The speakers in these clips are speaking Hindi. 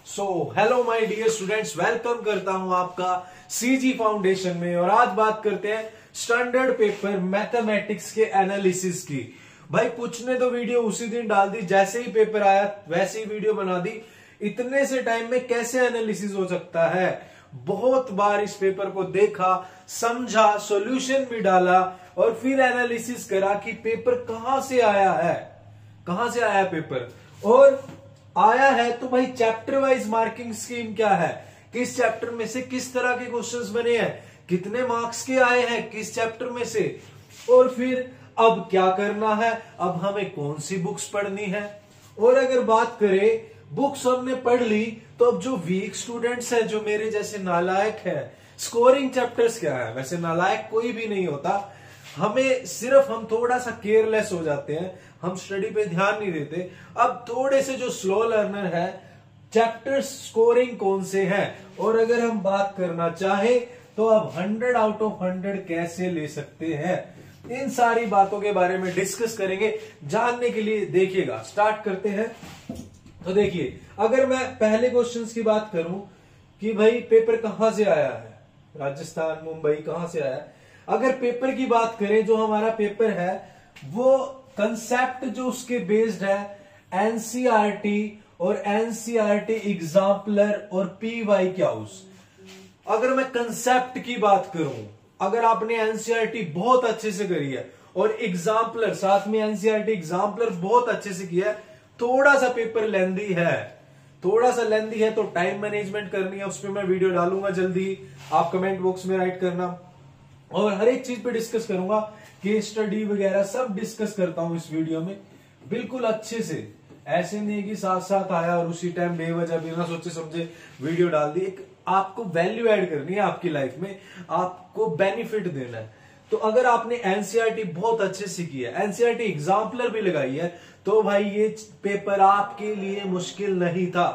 So hello my dear students, welcome करता हूं आपका सीजी फाउंडेशन में। और आज बात करते हैं स्टैंडर्ड पेपर मैथमेटिक्स के एनालिसिस की। भाई कुछ ने तो वीडियो उसी दिन डाल दी, जैसे ही पेपर आया वैसे ही वीडियो बना दी। इतने से टाइम में कैसे एनालिसिस हो सकता है? बहुत बार इस पेपर को देखा, समझा, सॉल्यूशन भी डाला और फिर एनालिसिस करा कि पेपर कहां से आया है, कहां से आया पेपर। और आया है तो भाई चैप्टर वाइज मार्किंग स्कीम क्या है, किस चैप्टर में से किस तरह के क्वेश्चंस बने हैं, कितने मार्क्स के आए हैं किस चैप्टर में से, और फिर अब क्या करना है, अब हमें कौन सी बुक्स पढ़नी है। और अगर बात करें बुक्स हमने पढ़ ली तो अब जो वीक स्टूडेंट्स हैं, जो मेरे जैसे नालायक है, स्कोरिंग चैप्टर्स क्या है, वैसे नालायक कोई भी नहीं होता, हमें सिर्फ हम थोड़ा सा केयरलेस हो जाते हैं, हम स्टडी पे ध्यान नहीं देते। अब थोड़े से जो स्लो लर्नर है, चैप्टर स्कोरिंग कौन से हैं, और अगर हम बात करना चाहे तो अब 100 आउट ऑफ 100 कैसे ले सकते हैं, इन सारी बातों के बारे में डिस्कस करेंगे। जानने के लिए देखिएगा, स्टार्ट करते हैं। तो देखिए, अगर मैं पहले क्वेश्चंस की बात करूं कि भाई पेपर कहां से आया है, राजस्थान, मुंबई कहां से आया है। अगर पेपर की बात करें, जो हमारा पेपर है वो कंसेप्ट जो उसके बेस्ड है एनसीईआरटी और एनसीईआरटी एग्जाम्पलर और पीवाई क्यूज। अगर मैं कंसेप्ट की बात करूं, अगर आपने एनसीईआरटी बहुत अच्छे से करी है और एग्जाम्पलर साथ में एनसीईआरटी एग्जाम्पलर बहुत अच्छे से किया है, थोड़ा सा पेपर लेंदी है, थोड़ा सा लेंदी है तो टाइम मैनेजमेंट करनी है, उस पर मैं वीडियो डालूंगा जल्दी, आप कमेंट बॉक्स में राइट करना। और हर एक चीज पे डिस्कस करूंगा, केस स्टडी वगैरह सब डिस्कस करता हूं इस वीडियो में बिल्कुल अच्छे से। ऐसे नहीं कि साथ साथ आया और उसी टाइम बेवजह बिना सोचे समझे वीडियो डाल दी। एक आपको वैल्यू ऐड करनी है आपकी लाइफ में, आपको बेनिफिट देना है। तो अगर आपने एनसीईआरटी बहुत अच्छे से किया, एनसीईआरटी एग्जाम्पलर भी लगाई है, तो भाई ये पेपर आपके लिए मुश्किल नहीं था,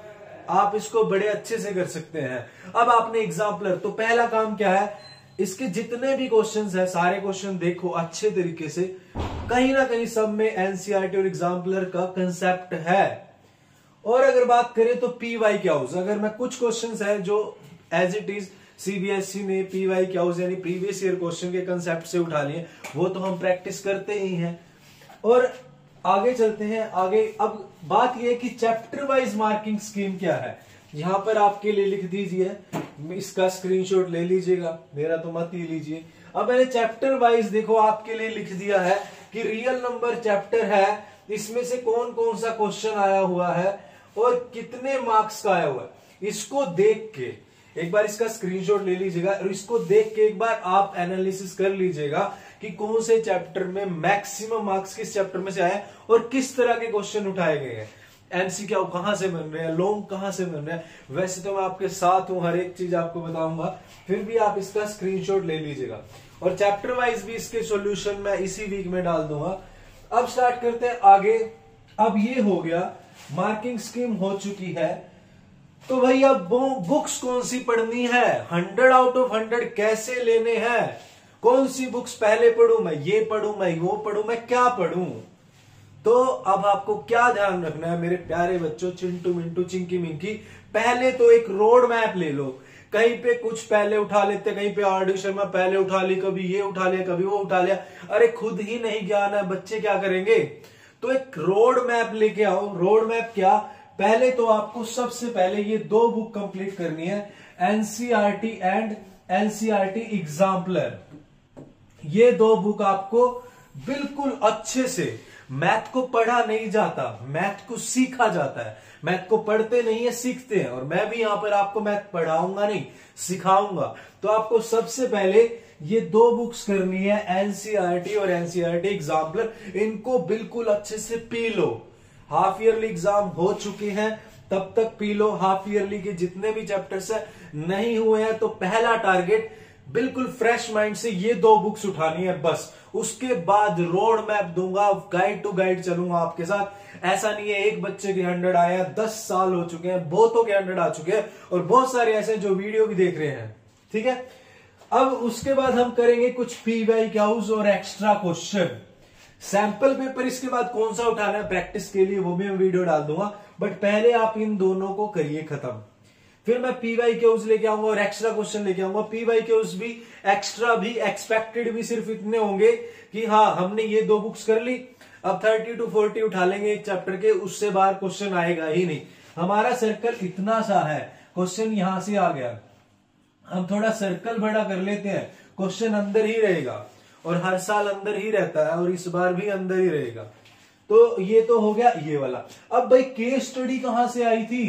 आप इसको बड़े अच्छे से कर सकते हैं। अब आपने एग्जाम्पलर, तो पहला काम क्या है, इसके जितने भी क्वेश्चंस है सारे क्वेश्चन देखो अच्छे तरीके से, कहीं ना कहीं सब में एनसीईआरटी और एग्जाम्पलर का कंसेप्ट है। और अगर बात करें तो पीवाई क्यूज, अगर मैं कुछ क्वेश्चंस है जो एज इट इज सीबीएसई ने पीवाई क्यूज यानी प्रीवियस ईयर क्वेश्चन के कंसेप्ट से उठा लिए, वो तो हम प्रैक्टिस करते ही हैं। और आगे चलते हैं आगे। अब बात यह है कि चैप्टर वाइज मार्किंग स्कीम क्या है, यहां पर आपके लिए लिख दीजिए, इसका स्क्रीनशॉट ले लीजिएगा, मेरा तो मत ही लीजिए। अब मैंने चैप्टर वाइज देखो आपके लिए लिख दिया है कि रियल नंबर चैप्टर है, इसमें से कौन कौन सा क्वेश्चन आया हुआ है और कितने मार्क्स का आया हुआ है। इसको देख के एक बार इसका स्क्रीनशॉट ले लीजिएगा और इसको देख के एक बार आप एनालिसिस कर लीजिएगा कि कौन से चैप्टर में मैक्सिमम मार्क्स किस चैप्टर में से आए और किस तरह के क्वेश्चन उठाए गए हैं, एमसीक्यू कहां से बन रहे हैं, लॉन्ग कहां से बन रहे हैं। वैसे तो मैं आपके साथ हूं, हर एक चीज आपको बताऊंगा, फिर भी आप इसका स्क्रीनशॉट ले लीजिएगा। और चैप्टर वाइज भी इसके सॉल्यूशन मैं इसी वीक में डाल दूंगा। अब स्टार्ट करते हैं आगे। अब ये हो गया, मार्किंग स्कीम हो चुकी है, तो भाई अब बुक्स कौन सी पढ़नी है, 100 आउट ऑफ 100 कैसे लेने हैं, कौन सी बुक्स पहले पढ़ूं, मैं ये पढ़ूं, मैं वो पढ़ूं, मैं क्या पढ़ूं। तो अब आपको क्या ध्यान रखना है मेरे प्यारे बच्चों, चिंटू मिंटू चिंकी मिंकी, पहले तो एक रोड मैप ले लो। कहीं पे कुछ पहले उठा लेते, कहीं पे आर.डी. शर्मा पहले उठा ली, कभी ये उठा लिया, कभी वो उठा लिया, अरे खुद ही नहीं ज्ञान है, बच्चे क्या करेंगे। तो एक रोड मैप लेके आओ। रोड मैप क्या, पहले तो आपको सबसे पहले ये 2 बुक कंप्लीट करनी है, एनसीईआरटी एंड एनसीईआरटी एग्जाम्पलर। ये 2 बुक आपको बिल्कुल अच्छे से, मैथ को पढ़ा नहीं जाता, मैथ को सीखा जाता है, मैथ को पढ़ते नहीं है सीखते हैं। और मैं भी यहां पर आपको मैथ पढ़ाऊंगा नहीं, सिखाऊंगा। तो आपको सबसे पहले ये 2 बुक्स करनी है, एनसीईआरटी और एनसीईआरटी एग्जाम्पलर। इनको बिल्कुल अच्छे से पी लो। हाफ ईयरली एग्जाम हो चुके हैं, तब तक पी लो। हाफ ईयरली के जितने भी चैप्टर्स है नहीं हुए हैं, तो पहला टारगेट बिल्कुल फ्रेश माइंड से ये 2 बुक्स उठानी है बस। उसके बाद रोड मैप दूंगा, गाइड टू गाइड चलूंगा आपके साथ। ऐसा नहीं है एक बच्चे के 100 आया, 10 साल हो चुके हैं, बहुतों के 100 आ चुके हैं, और बहुत सारे ऐसे जो वीडियो भी देख रहे हैं, ठीक है। अब उसके बाद हम करेंगे कुछ पीवाई क्यूज और एक्स्ट्रा क्वेश्चन, सैंपल पेपर। इसके बाद कौन सा उठाना है प्रैक्टिस के लिए, वो भी मैं वीडियो डाल दूंगा। बट पहले आप इन दोनों को करिए खत्म, फिर मैं पीवाई क्यूज लेके आऊंगा और एक्स्ट्रा क्वेश्चन लेके आऊंगा। पीवाई क्यूज भी, एक्स्ट्रा भी, एक्सपेक्टेड भी सिर्फ इतने होंगे कि हाँ हमने ये 2 बुक्स कर ली, अब 30 to 40 उठा लेंगे एक चैप्टर के, उससे बाहर क्वेश्चन आएगा ही नहीं। हमारा सर्कल इतना सा है, क्वेश्चन यहां से आ गया, हम थोड़ा सर्कल बड़ा कर लेते हैं, क्वेश्चन अंदर ही रहेगा और हर साल अंदर ही रहता है और इस बार भी अंदर ही रहेगा। तो ये तो हो गया ये वाला। अब भाई केस स्टडी कहां से आई थी?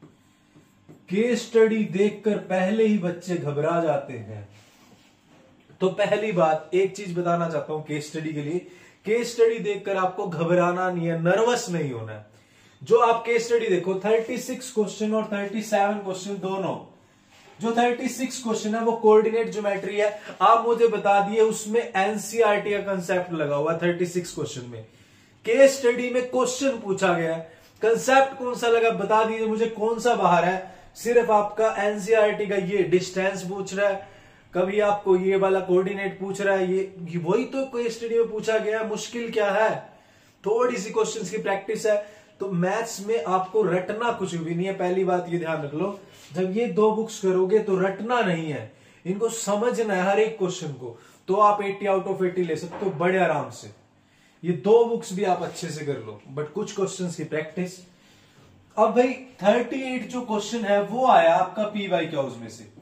केस स्टडी देखकर पहले ही बच्चे घबरा जाते हैं। तो पहली बात एक चीज बताना चाहता हूं केस स्टडी के लिए, केस स्टडी देखकर आपको घबराना नहीं है, नर्वस नहीं होना है। जो आप केस स्टडी देखो 36 क्वेश्चन और 37 क्वेश्चन दोनों, जो 36 क्वेश्चन है वो कोऑर्डिनेट ज्योमेट्री है, आप मुझे बता दिए उसमें एनसीईआरटी का कंसेप्ट लगा हुआ 36 क्वेश्चन में। केस स्टडी में क्वेश्चन पूछा गया है, कंसेप्ट कौन सा लगा बता दीजिए मुझे, कौन सा बाहर है? सिर्फ आपका एनसीईआरटी का ये डिस्टेंस पूछ रहा है, कभी आपको ये वाला कोऑर्डिनेट पूछ रहा है, ये वही तो केस स्टडी में पूछा गया। मुश्किल क्या है? थोड़ी सी क्वेश्चंस की प्रैक्टिस है। तो मैथ्स में आपको रटना कुछ भी नहीं है, पहली बात ये ध्यान रख लो। जब ये 2 बुक्स करोगे तो रटना नहीं है, इनको समझना है हर एक क्वेश्चन को, तो आप 80 आउट ऑफ 80 ले सकते हो बड़े आराम से। ये 2 बुक्स भी आप अच्छे से कर लो, बट कुछ क्वेश्चंस की प्रैक्टिस। अब भाई 38 जो क्वेश्चन है वो आया आपका पीवाई क्यूज में से,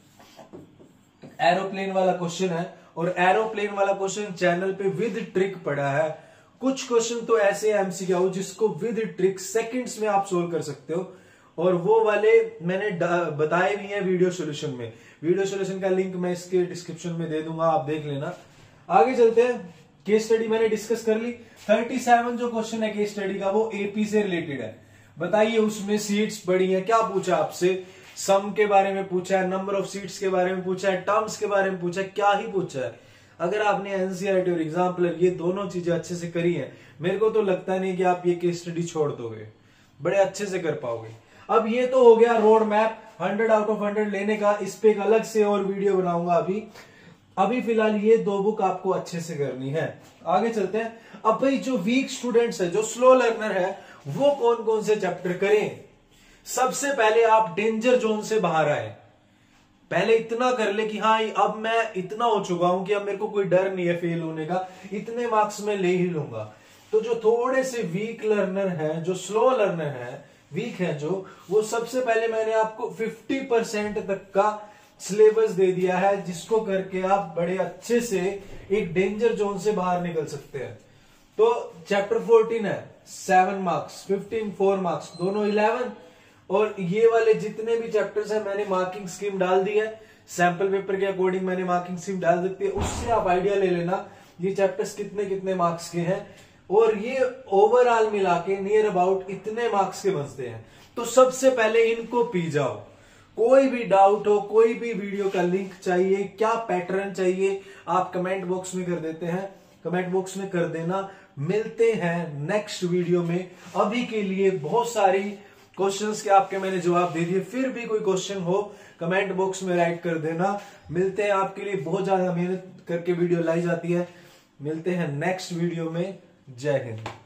एरोप्लेन वाला क्वेश्चन है, और एरोप्लेन वाला क्वेश्चन चैनल पे विद ट्रिक पड़ा है। कुछ क्वेश्चन तो ऐसे एमसीक्यू जिसको विद ट्रिक सेकंड्स में आप सोल्व कर सकते हो, और वो वाले मैंने बताए भी हैं वीडियो सॉल्यूशन में। वीडियो सॉल्यूशन का लिंक मैं इसके डिस्क्रिप्शन में दे दूंगा, आप देख लेना। आगे चलते हैं, केस स्टडी मैंने डिस्कस कर ली। 37 जो क्वेश्चन है केस स्टडी का वो एपी से रिलेटेड है। बताइए उसमें सीट्स बड़ी हैं, क्या पूछा आपसे? सम के बारे में पूछा है, नंबर ऑफ सीट्स के बारे में पूछा है, टर्म्स के बारे में पूछा है, क्या ही पूछा है। अगर आपने एनसीईआरटी और एग्जाम्पलर ये दोनों चीजें अच्छे से करी हैं, मेरे को तो लगता नहीं कि आप ये केस स्टडी छोड़ दोगे, बड़े अच्छे से कर पाओगे। अब ये तो हो गया रोड मैप 100 आउट ऑफ 100 लेने का, इस पे एक अलग से और वीडियो बनाऊंगा। अभी फिलहाल ये 2 बुक आपको अच्छे से करनी है। आगे चलते हैं। अब भाई जो वीक स्टूडेंट्स है, जो स्लो लर्नर है, वो कौन कौन से चैप्टर करें? सबसे पहले आप डेंजर जोन से बाहर आए, पहले इतना कर ले कि हाँ अब मैं इतना हो चुका हूं कि अब मेरे को कोई डर नहीं है फेल होने का, इतने मार्क्स में ले ही लूंगा। तो जो थोड़े से वीक लर्नर हैं, जो स्लो लर्नर हैं, वीक है जो, वो सबसे पहले मैंने आपको 50% तक का सिलेबस दे दिया है, जिसको करके आप बड़े अच्छे से एक डेंजर जोन से बाहर निकल सकते हैं। तो चैप्टर 14 है 7 मार्क्स, 15 4 मार्क्स, दोनों 11, और ये वाले जितने भी चैप्टर्स हैं मैंने मार्किंग स्कीम डाल दी है, सैंपल पेपर के अकॉर्डिंग मैंने मार्किंग स्कीम डाल सकती है, उससे आप आइडिया ले लेना ये चैप्टर्स कितने कितने मार्क्स के हैं, और ये ओवरऑल मिला के नियर अबाउट इतने मार्क्स के बनते हैं। तो सबसे पहले इनको पी जाओ। कोई भी डाउट हो, कोई भी वीडियो का लिंक चाहिए, क्या पैटर्न चाहिए, आप कमेंट बॉक्स में कर देते हैं, कमेंट बॉक्स में कर देना। मिलते हैं नेक्स्ट वीडियो में। अभी के लिए बहुत सारी क्वेश्चंस के आपके मैंने जवाब दे दिए, फिर भी कोई क्वेश्चन हो कमेंट बॉक्स में राइट कर देना। मिलते हैं, आपके लिए बहुत ज्यादा मेहनत करके वीडियो लाई जाती है। मिलते हैं नेक्स्ट वीडियो में। जय हिंद।